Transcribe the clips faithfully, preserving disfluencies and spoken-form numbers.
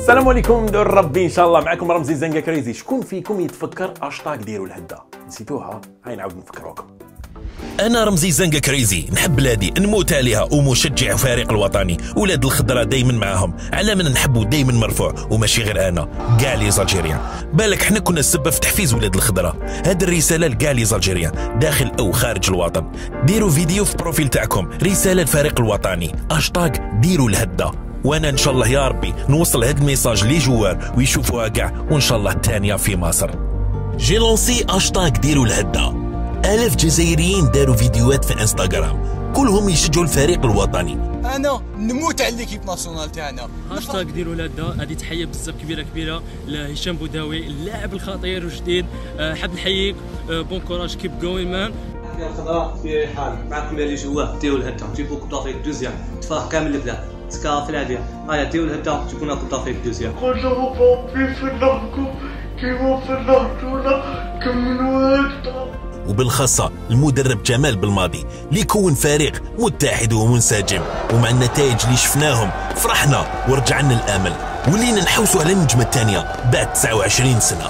السلام عليكم دور ربي ان شاء الله. معكم رمزي زنقه كريزي. شكون فيكم يتفكر اشطاق ديروا الهده؟ نسيتوها؟ هاي نعاود نفكروكم. انا رمزي زنقه كريزي، نحب بلادي نموت عليها ومشجع فريق الوطني. ولاد الخضره دايما معاهم، على من نحبوا دايما مرفوع، وماشي غير انا، كاع لي زالجيريان. بالك حنا كنا السبب في تحفيز ولاد الخضره. هذه الرساله لكاع لي زالجيريان داخل او خارج الوطن. ديروا فيديو في بروفيل تاعكم رساله للفريق الوطني، اشطاق ديروا الهده. وانا ان شاء الله يا ربي نوصل هذا الميساج لي جوار ويشوفوها كاع، وان شاء الله الثانيه في مصر. جي لونسي اشطاق ديروا الهده. آلاف جزائريين داروا فيديوهات في انستغرام كلهم يشجعوا الفريق الوطني. انا نموت على ليكيب ناسيونال تاعنا. هاشتاغ ديروا الهده. هذه تحيه بزاف كبيره كبيره لهشام بوداوي اللاعب الخطير وجديد. حاب نحييك، بون كوراج، كيب جوين مان. الخضراء في حال معكم اللي جواه ديروا الهده، تجيبوا كوب دافريك دوزيام، تفرح كامل البلاد. سكا في العاديه هيا ديروا الهده تكون كوب دافريك دوزيام. كلهم بوبي في نهركم كيما في نهرتونا كملوا هكذا. وبالخاصة المدرب جمال بالماضي اللي كون فريق متحد ومنسجم، ومع النتائج اللي شفناهم فرحنا ورجعنا الامل، ولينا نحوسوا على النجمة الثانية بعد تسعة وعشرين سنة.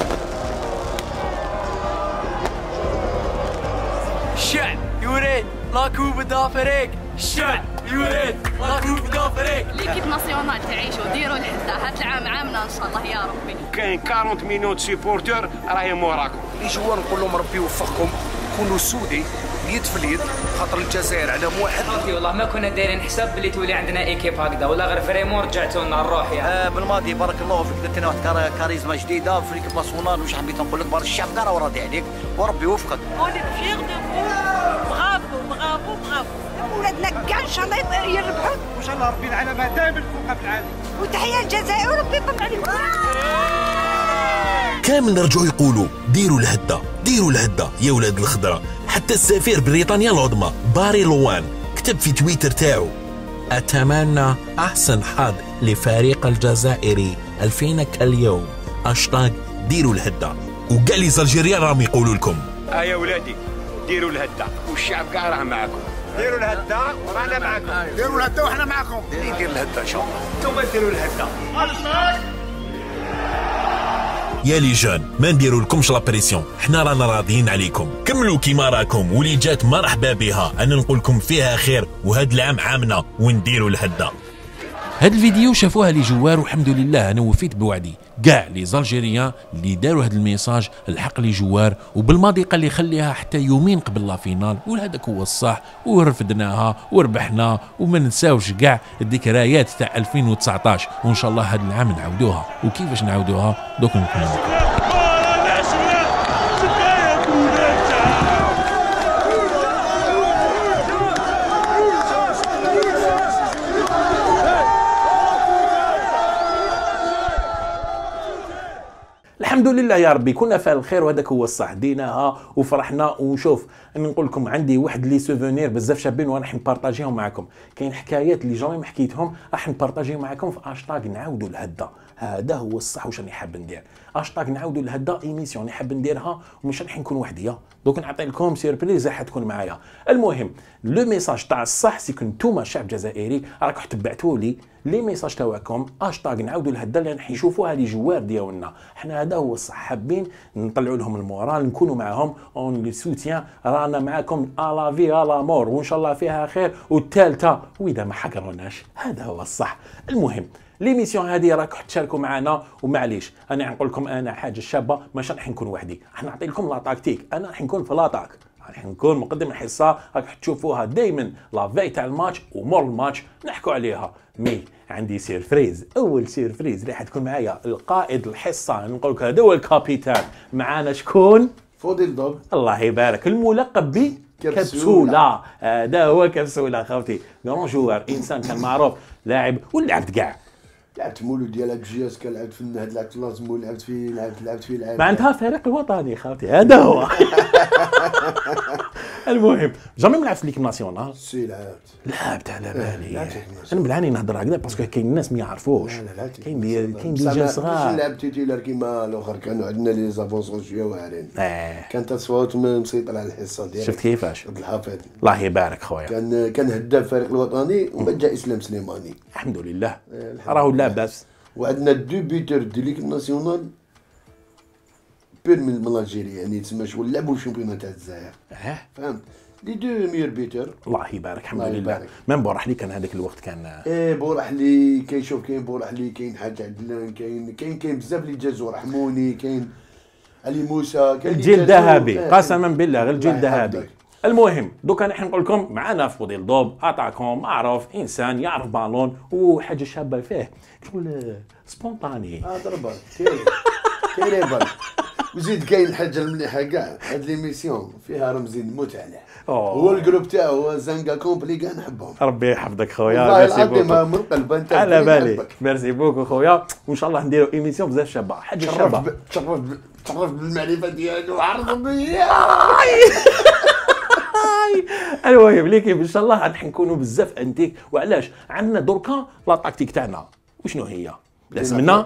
الشعب يريد لا كوب دافريك، الشعب يريد لا كوب دافريك. ليكيب ناسيونال تعيشوا ديروا الهده. هاد العام عامنا ان شاء الله يا ربي. كاين أربعين مينوت سيبورتور راهي موراكم. لي جوار نقول لهم ربي يوفقكم، كونوا سودي اليد في اليد، خاطر الجزائر على موحد. والله ما كنا دايرين حساب بلي تولي عندنا ايكيب هكذا، ولا غير فريمون رجعتوا لنا الروح يعني. آه بالماضي بارك الله فيك، درتي واحد كاريزما جديده في ليكيب ناسيونال. واش حبيت نقول لك؟ بارك الشعب كاع راضي عليك وربي يوفقك. اوني فيغ دو برافو برافو برافو. ولادنا كاع ان شاء الله يربحوا وان شاء الله ربي العالميه دائما فوق في العالم. وتحيه للجزائر وربي يطمن عليكم. كامل نرجعوا يقولوا ديروا الهده ديروا الهده يا ولاد الخضره. حتى السفير بريطانيا العظمى باري لوان كتب في تويتر تاعو: اتمنى احسن حظ لفريق الجزائري الفينك اليوم، اشطاق ديروا الهده. وكاع لي زالجيريان راهم يقولوا لكم اه يا ولادي ديروا الهده، والشعب كاع راه معاكم. ديروا الهده ورانا معاكم. ديروا الهده وحنا معاكم. اللي يدير الهده ان شاء الله انتم ديروا الهده. يا لي جون ما نديروا لكمش لابريسيون، حنا رانا راضيين عليكم. كملوا كيما راكم، واللي جات مرحبا بها. انا نقول لكم فيها خير، وهاد العام عامنا ونديروا الهده. هاد الفيديو شافوها لي جوار، والحمد لله انا وفيت بوعدي. كاع لي زالجيريان اللي داروا هاد الميساج الحق لي جوار، وبالماضي قال لي خليها حتى يومين قبل لا فينال، وهذاك هو الصح، ورفدناها وربحنا. وما ننساوش كاع الذكريات تاع ألفين وتسعطاش، وان شاء الله هاد العام نعاودوها. وكيفاش نعاودوها دوك نكمل. الحمد لله يا ربي كنا فعل الخير، وهذاك هو الصح. ديناها وفرحنا. ونشوف نقول لكم عندي واحد لي سوفونير بزاف شابين وراح نبارطاجيهم معكم. كاين حكايات اللي جامي ما حكيتهم راح نبارطاجيهم معكم في اشطاق نعاودوا الهده. هذا هو الصح. واش راني حاب ندير؟ اشطاق نعاودوا الهده ايميسيون حاب نديرها، ومش راح نكون وحدي. دوك نعطي لكم سيربريز راح تكون معايا. المهم لو ميساج تاع الصح سي كون نتوما شعب جزائري راكم تبعتوا لي لي ميساج تاعكم اشطاق نعاودوا الهده اللي راح يشوفوها لي جوار ديالنا. حنا هذا هو الصح، حابين نطلعوا لهم المورال، نكونوا معاهم اون لي سوتيان. رانا معاكم الا في الا مور، وان شاء الله فيها خير. والثالثه واذا ما حقروناش هذا هو الصح. المهم ليميسيون هذه راكم تشاركوا معنا، ومعليش انا نقول لكم انا حاجه شابه، مش راح نكون وحدي. راح نعطي لكم لا تاكتيك، انا راح نكون في لاطاك، راح نكون مقدم الحصه. راك تشوفوها دائما لا في تاع الماتش ومور الماتش نحكوا عليها. مي عندي سيرفريز. اول سيرفريز راح تكون معايا القائد الحصه، نقول لك هذا هو الكابيتان. معانا شكون؟ فوديل دوغ. الله يبارك. الملقب ب كبسوله. هذا هو كبسوله خوتي، كرون جوار، انسان كان معروف، لاعب ولعبت كاع. لعبت مولود ديال لعبت جياس، كان لعبت في النهد، لعبت لازمو، لعبت في لعبت لعبت في لعبت معناتها فريق الوطني خاوتي. هذا هو. المهم جامي ما لعبت في ليكيب ناسيونال. سي لعبت لعبت على بالي. انا بالعاني نهضر هكذا باسكو كاين الناس ما يعرفوش. كاين دي كاين دي جون صغار. لعبت تيتيلر كيما الاخر، كانوا عندنا لي زافونسون شويه واعرين. كانت تصوات مسيطر على الحصه ديالك. شفت كيفاش؟ عبد الحافظ الله يبارك خويا. كان كان هداف الفريق الوطني، ومن جا اسلام سليماني. الحمد لله راهو لاباس. وعندنا دو بيتر دو ليكيب ناسيونال بير من الجيري، يعني تسمى شغل لعبوا الشامبيون تاع الجزائر. اه فهمت؟ لي دو ميور بيتر. الله يبارك الحمد لله. من بورحلي كان هذاك الوقت كان ايه بورحلي كاين، شوف كاين بورحلي، كاين حاج عدلان، كاين كاين كاين بزاف اللي جازوا رحموني، كاين علي موسى، كاين الجيل الذهبي قسما بالله غير الجيل الذهبي. المهم دوكا نحن نقول لكم معنا فوديل دوب اتاكون معروف، انسان يعرف بالون وحاجه شابه فيه شغل سبونطاني. اه ضربه تيري تيري بال. وزيد كاين الحاجه المليحه كاع هاد ليميسيون فيها رمزي نموت عليه. هو الجروب تاعو زانكا كومبلي كاع نحبهم. ربي يحفظك خويا. والله العظيم من قلب انت على بالي. ميرسي بوكو خويا، وان شاء الله نديروا ايميسيون بزاف شابه، حاجه شابه. تشرف تشرف بالمعرفه ديالو عرض بيا. المهم ليكيب ان شاء الله راح نكونوا بزاف انتيك. وعلاش عندنا دركا لا تاكتيك تاعنا وشنو هي؟ لازمنا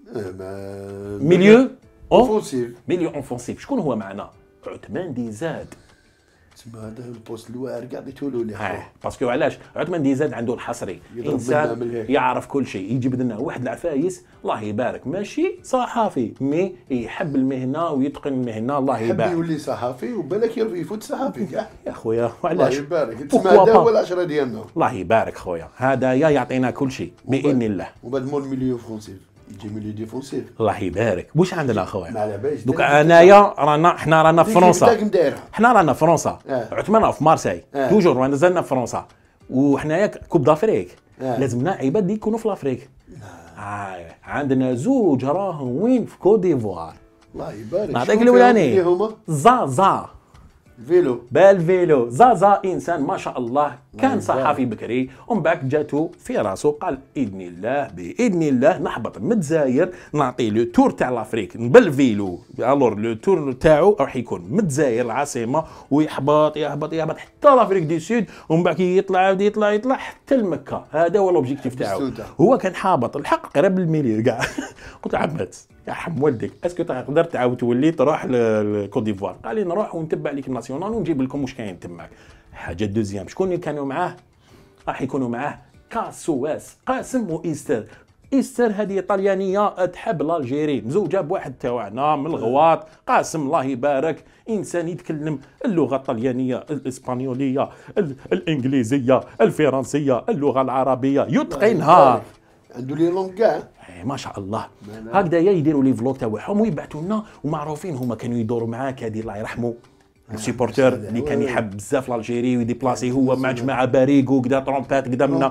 ميليو اوفونسيف. ميليو اوفونسيف. شكون هو معنا؟ عثمان ديزاد. تسمى هذا البوست الواعر كاع عطيتو له ليه. اه باسكو علاش عثمان ديزاد عنده الحصري، انسان يعرف كل شيء. يجيب لنا واحد العفايس الله يبارك، ماشي صحافي مي يحب المهنه ويتقن المهنه الله يبارك. يحب يولي صحافي وبالك يفوت صحافي كاع يا خويا. وعلاش؟ الله يبارك. تسمى هذا هو العشره ديالنا. الله يبارك خويا، هذايا يعطينا كل شيء باذن الله. وبعد مول ميليو فرونسيف يجي ميليو ديفونسيف. الله يبارك. واش عندنا خويا؟ ما على باليش. دوكا انايا رانا حنا رانا في فرنسا، حنا رانا في فرنسا. آه. عثمان في مارساي آه. توجور مازلنا في فرنسا، وحنايا كوب دافريك آه. لازمنا عباد اللي يكونوا في لافريك. آه. عندنا زوج راهم وين في كوت ديفوار. الله يبارك. نعطيك الاولاني زازا فيلو بالفيلو. زازا انسان ما شاء الله كان صحافي بكري، ومن بعد جاتو في راسو قال باذن الله باذن الله نحبط من الجزائر نعطي لو تور تاع لافريك بالفيلو. الور لو تور تاعو راح يكون من الجزائر العاصمه ويحبط يهبط يهبط حتى لافريك دي سود، ومن بعد يطلع يطلع يطلع حتى لمكه. هذا هو الاوبجيكتيف تاعو. هو كان حابط الحق قريب للمليون كاع. قلت له عمات يا حم والديك اسكو تقدر تعاود تولي تروح لكوت ديفوار؟ قال لي نروح ونتبع ليك ناسيونال ونجيب لكم واش كاين تماك. حاجه دوزيام شكون اللي كانوا معاه؟ راح يكونوا معاه كاسواس قاسم وايستر. ايستر هذه طليانيه تحب الجيري، مزوجه بواحد تاعنا من الغواط. قاسم الله يبارك انسان يتكلم اللغه الطليانيه، الاسبانيوليه، الانجليزيه، الفرنسيه، اللغه العربيه يتقنها. عنده لي لونغ كاع ما شاء الله. هكذايا يديروا لي فلوق تاعهم ويبعثوا لنا، ومعروفين هما كانوا يدوروا معاه كادي الله يرحمه السيبورتور اللي كان يحب بزاف الجيري ويديبلاسي هو مع جماعه باريغو كدا ترومبات كدا منا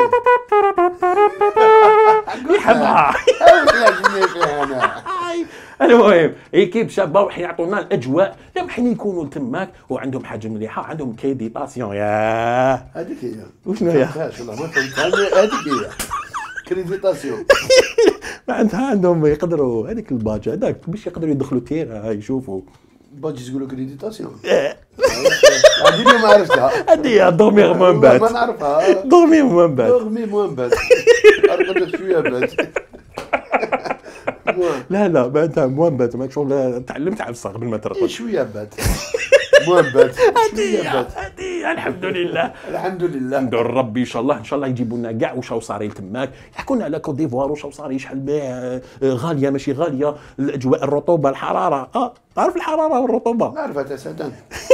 يحبها. المهم ايكيب شابه وراح يعطونا الاجواء لمحين يكونوا تماك وعندهم حاجه مليحه، عندهم كريديتاسيون. يا هذيك هي وشنو هي؟ والله ما فهمت. هذيك هي كريديتاسيون. معناتها عندهم يقدروا هذيك الباج هذاك باش يقدروا يدخلوا تيرا يشوفوا باج يقولوا كريديتاسيون. هذه اللي ما عرفتها. هذه دومي من بعد ما نعرفها. دومي من بعد دومي من بعد ارقد شويه بعد. لا لا معناتها موان ما شغل تعلمت على الصغر قبل ما ترقد شويه بعد موان هديه هديه. الحمد لله الحمد لله. ندعو ربي ان شاء الله ان شاء الله يجيبوا لنا كاع واش صاري تماك، يحكوا لنا على كوت ديفوار واش صاري شحال بيع غاليه ماشي غاليه، الاجواء الرطوبه الحراره. اه تعرف الحراره والرطوبه؟ نعرفها تسعدان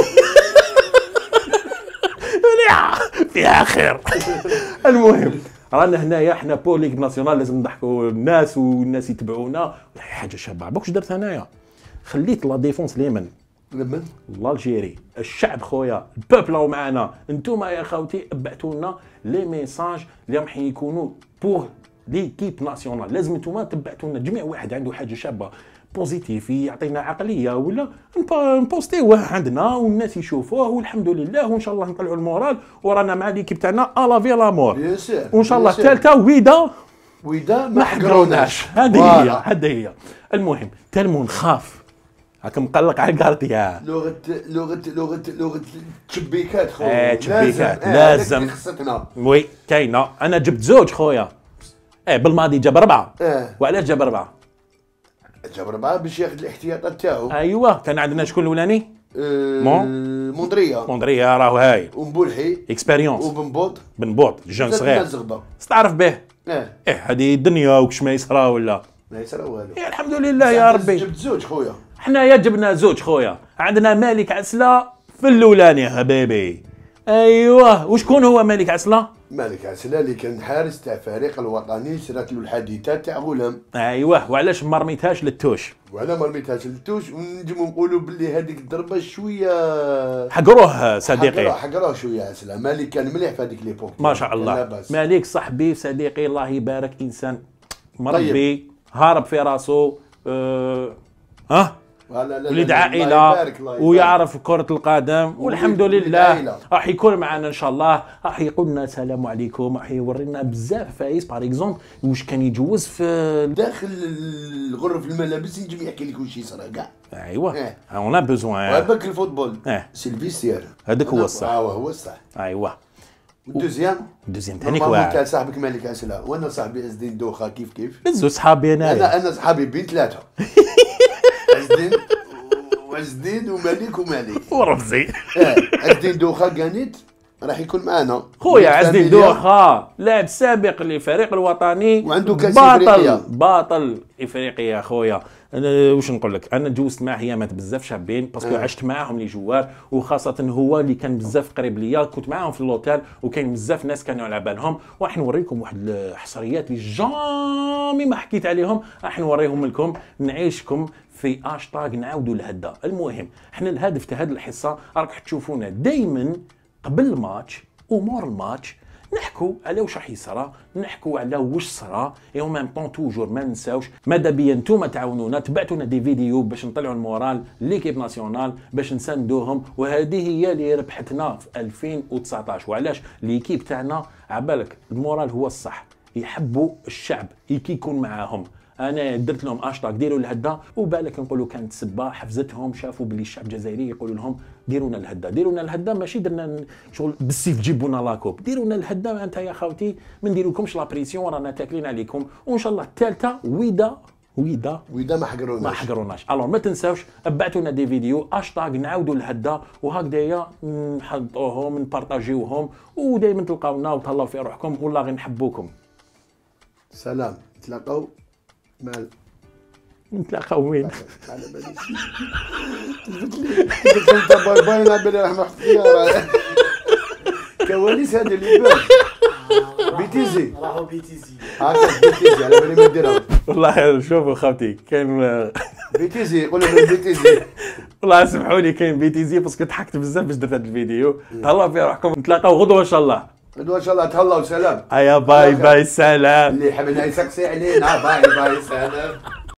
فيها خير. المهم رانا هنايا حنا بوليك ناسيونال لازم نضحكوا الناس والناس يتبعونا. حاجه شابه عباك واش درت هنايا؟ خليت لا ديفونس ليمن لمن الجيري الشعب خويا البوبل راهو معنا. انتوما يا خوتي بعثوا لنا لي ميساج اللي راح يكونوا بور ليكيب ناسيونال. لازم انتوما تبعثوا لنا جميع واحد عنده حاجه شابه بوزيتيف يعطينا عقليه ولا نبوستيوه عندنا والناس يشوفوه والحمد لله، وان شاء الله نطلعوا المورال ورانا مع ليكيب تاعنا الا في لامور. وان شاء الله الثالثه ويدا ويدا ما حقروناش. هذه هي هذه هي. المهم تلمو نخاف هاك مقلق على الكارتيا. لغه لغه لغه لغه تشبيكات خويا. ايه تشبيكات لازم خصتنا. وي كاينه. انا جبت زوج خويا. ايه بالماضي جاب اربعه. اه وعلاش جاب اربعه؟ جاب اربعه باش ياخذ الاحتياطات تاعو. ايوه كان عندنا شكون الاولاني؟ أه مون موندريا موندريا راهو هايل ومبولحي اكسبيريونس وبنبوط بنبوط جون صغير تعرف به اه ايه هذه الدنيا وكش ما يصرى ولا ما يصرى والو. إيه الحمد لله يا ربي. جبت زوج خويا. حنايا جبنا زوج خويا. عندنا مالك عسله في الاولاني حبيبي. ايوه وشكون هو مالك عسله؟ مالك عسله اللي كان حارس تاع فريق الوطني، شرات له الحديثه تاع غلام. ايوه وعلاش ما رميتهاش للتوش؟ وعلى ما رميتهاش للتوش ونجمو نقولوا باللي هذيك الضربه شويه حقروه صديقي. حقروه شويه عسله. مالك كان مليح في هذيك ليبوك ما شاء الله. مالك صاحبي صديقي الله يبارك، انسان مربي طيب. هارب في راسه أه... ها وليد عائله ويعرف كره القدم والحمد لله. راح يكون معنا ان شاء الله، راح يقول لنا السلام عليكم، راح يورينا بزاف فايس باغ اكزومبل واش كان يجوز في داخل الغرف الملابس، ينجم يحكي لك واش يصرى كاع. ايوا اون بوزوان هذاك الفوتبول سي الفيستير هذاك هو الصح. اه هو الصح. ايوا والدوزيام الدوزيام ثاني واحد كان صاحبك مالك عسله وانا صاحبي عز الدين دوخه. كيف كيف زو صحابي انا انا انا صحابي بين ثلاثه عز الدين وعز الدين ومالك ومالك ورمزي. عز الدين دوخه كانت راح يكون معنا خويا. عز الدين دوخه لاعب سابق للفريق الوطني وعنده كاس افريقيا، باطل افريقيا خويا. انا واش نقول لك، انا تجوزت معاه ايامات بزاف شابين باسكو آه. عشت معاهم لي جوار، وخاصه هو اللي كان بزاف قريب ليا، كنت معاهم في اللوتيل وكاين بزاف ناس كانوا على بالهم. وراح نوريكم واحد الحصريات اللي جامي ما حكيت عليهم، راح نوريهم لكم نعيشكم في هاشتاغ نعاودوا الهدا. المهم احنا الهدف تاع هذه الحصه راك تشوفونا دائما قبل الماتش ومور الماتش نحكوا على واش راح يصرى، نحكوا على واش صرا، اي ميم طون توجور ما ننساوش ماذا بيا نتوما تعاونونا، تبعتونا دي فيديو باش نطلعوا المورال ليكيب ناسيونال باش نساندوهم. وهذه هي اللي ربحتنا في ألفين وتسعطاش. وعلاش ليكيب تاعنا عبالك المورال هو الصح، يحبوا الشعب كي يكون معاهم. انا درت لهم هاشتاغ ديروا الهدا، وبالك نقولوا كانت سبه حفزتهم، شافوا باللي الشعب الجزائري يقولوا لهم ديروا لنا الهدا ديروا لنا الهدا، ماشي درنا شغل بالسيف جيبوا لنا لاكوب، ديروا لنا الهدا انت يا خاوتي ما نديروكمش لا بريسيون رانا تاكلين عليكم. وان شاء الله الثالثه ويدا ويدا ويدا ما حقروناش ما حقروناش. الو ما تنساوش ابعتوا لنا دي فيديو هاشتاغ نعاودوا الهدا، وهكذايا نحطوهم نبارطاجيوهم ودائما تلقاونا وتهلاو في روحكم والله غير نحبوكم. سلام تلاقاو مع نتلاقاو وين؟ على بالي قلت باي باي على بالي راح نحط فيها كواليس هذه اللي بان بيتيزي راهو بيتيزي هاكا بيتيزي على بالي ما نديرها. والله شوفوا خاوتي كاين بيتيزي قول لهم بيتيزي والله سمحوا لي كاين بيتيزي باسكو ضحكت بزاف باش درت هذا الفيديو. تهلاو في روحكم، نتلاقاو غدوه ان شاء الله. غدوه ان شاء الله تهلاو. سلام. هيا باي باي سلام. اللي حبنا يسقسي علينا باي باي سلام.